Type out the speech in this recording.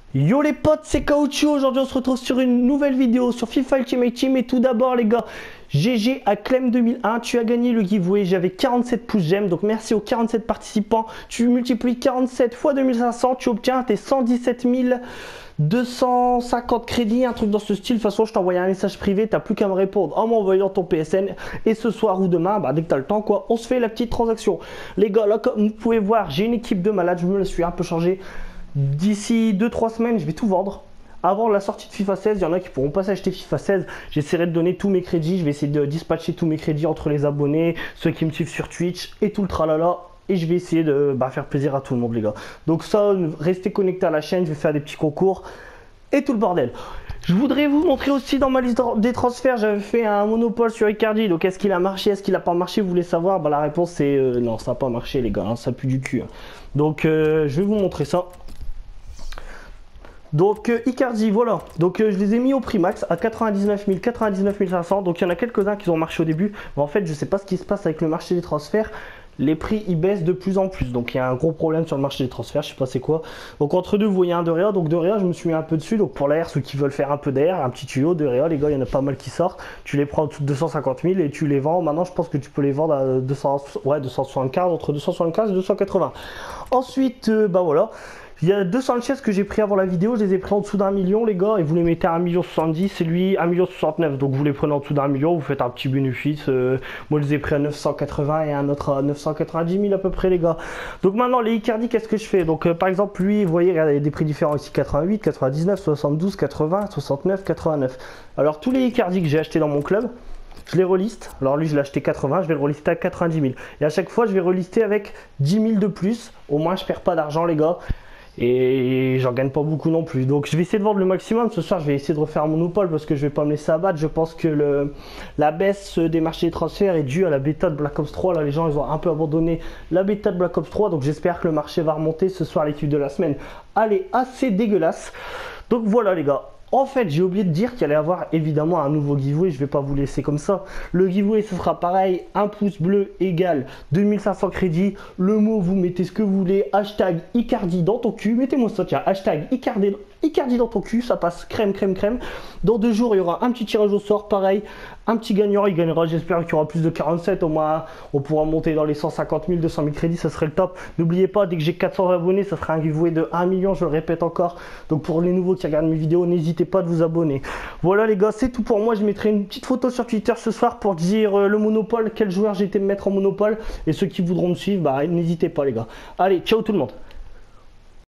Yo les potes, c'est Caoutchouc. Aujourd'hui on se retrouve sur une nouvelle vidéo sur FIFA Ultimate Team. Et tout d'abord les gars, GG à Clem 2001, tu as gagné le giveaway. J'avais 47 pouces j'aime, donc merci aux 47 participants. Tu multiplies 47 fois 2500, tu obtiens tes 117 250 crédits, un truc dans ce style. De toute façon je t'ai envoyé un message privé, t'as plus qu'à me répondre en m'envoyant ton PSN. Et ce soir ou demain, dès que t'as le temps quoi, on se fait la petite transaction. Les gars, là comme vous pouvez voir, j'ai une équipe de malades, je me la suis un peu changé. D'ici 2-3 semaines, je vais tout vendre. Avant la sortie de FIFA 16, il y en a qui pourront pas s'acheter FIFA 16. J'essaierai de donner tous mes crédits. Je vais essayer de dispatcher tous mes crédits entre les abonnés, ceux qui me suivent sur Twitch et tout le tralala. Et je vais essayer de faire plaisir à tout le monde, les gars. Donc ça, restez connectés à la chaîne. Je vais faire des petits concours et tout le bordel. Je voudrais vous montrer aussi dans ma liste des transferts, j'avais fait un monopole sur Icardi. Donc est-ce qu'il a marché, est-ce qu'il n'a pas marché? Vous voulez savoir? La réponse c'est non, ça n'a pas marché les gars, hein, ça pue du cul. Donc je vais vous montrer ça. Donc Icardi, voilà, donc je les ai mis au prix max à 99 000, 99 500. Donc il y en a quelques-uns qui ont marché au début, mais en fait je sais pas ce qui se passe avec le marché des transferts. Les prix ils baissent de plus en plus, donc il y a un gros problème sur le marché des transferts, je sais pas c'est quoi. Donc entre deux vous voyez un De Réa, donc De Réa je me suis mis un peu dessus. Donc pour l'air, ceux qui veulent faire un peu d'air, un petit tuyau De Réa, les gars, il y en a pas mal qui sortent. Tu les prends en dessous de 250 000 et tu les vends. Maintenant je pense que tu peux les vendre à 275, entre 275 et 280. Ensuite voilà, il y a 2 Sanchez que j'ai pris avant la vidéo, je les ai pris en dessous d'1 million les gars, et vous les mettez à 1,70 million, c'est lui 1,69 million, donc vous les prenez en dessous d'1 million, vous faites un petit bénéfice. Moi je les ai pris à 980 et un autre à 990 000 à peu près les gars. Donc maintenant les Icardi, qu'est-ce que je fais? Donc par exemple lui, vous voyez, regardez, il y a des prix différents ici, 88, 99, 72, 80, 69, 89. Alors tous les Icardi que j'ai acheté dans mon club, je les reliste. Alors lui je l'ai acheté 80, je vais le relister à 90 000. Et à chaque fois je vais relister avec 10 000 de plus. Au moins je perds pas d'argent les gars. Et j'en gagne pas beaucoup non plus. Donc je vais essayer de vendre le maximum. Ce soir je vais essayer de refaire un monopole parce que je vais pas me laisser abattre. Je pense que la baisse des marchés des transferts est due à la bêta de Black Ops 3. Là les gens ils ont un peu abandonné la bêta de Black Ops 3. Donc j'espère que le marché va remonter ce soir. L'équipe de la semaine, elle est assez dégueulasse. Donc voilà les gars. En fait, j'ai oublié de dire qu'il allait y avoir évidemment un nouveau giveaway. Je vais pas vous laisser comme ça. Le giveaway, ce sera pareil. Un pouce bleu égale 2500 crédits. Le mot, vous mettez ce que vous voulez. Hashtag Icardi dans ton cul. Mettez-moi ça, tiens. Hashtag Icardi dans ton cul. Ça passe crème, crème, crème. Dans 2 jours, il y aura un petit tirage au sort. Pareil, un petit gagnant. Il gagnera, j'espère qu'il y aura plus de 47. Au moins, on pourra monter dans les 150 000, 200 000 crédits. Ça serait le top. N'oubliez pas, dès que j'ai 400 abonnés, ça sera un giveaway de 1 million. Je le répète encore. Donc pour les nouveaux qui regardent mes vidéos, n'hésitez pas de vous abonner. Voilà les gars, c'est tout pour moi. Je mettrai une petite photo sur Twitter ce soir pour dire le monopole, quel joueur j'ai été me mettre en monopole. Et ceux qui voudront me suivre, n'hésitez pas les gars. Allez, ciao tout le monde.